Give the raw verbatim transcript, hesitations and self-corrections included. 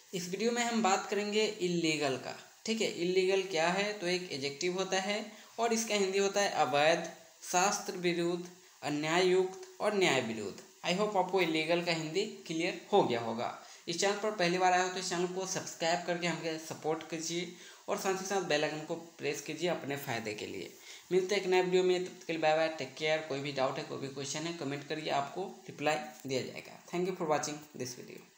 इस वीडियो में हम बात करेंगे इल्लीगल का। ठीक है, इल्लीगल क्या है? तो एक एडजेक्टिव होता है और इसका हिंदी होता है अवैध, शास्त्र विरुद्ध, अन्याययुक्त और न्याय विरुद्ध। आई होप आपको इल्लीगल का हिंदी क्लियर हो गया होगा। इस चैनल पर पहली बार आए हो तो इस चैनल को सब्सक्राइब करके हमें सपोर्ट कीजिए और साथ ही साथ बेल आइकन को प्रेस कीजिए अपने फ़ायदे के लिए। मिलते हैं एक नए वीडियो में, तब तक के लिए बाय बाय, टेक केयर। कोई भी डाउट है, कोई भी क्वेश्चन है, कमेंट करिए, आपको रिप्लाई दिया जाएगा। Thank you for watching this video.